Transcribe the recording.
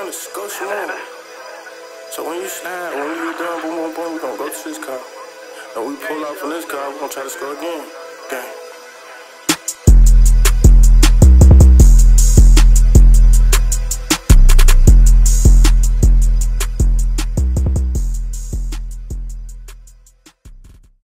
down, let's go slow. So when you snap, when you done, boom, boom, boom, we gon' go to this car. And we pull out from this car, we gon' try to score again. Gang.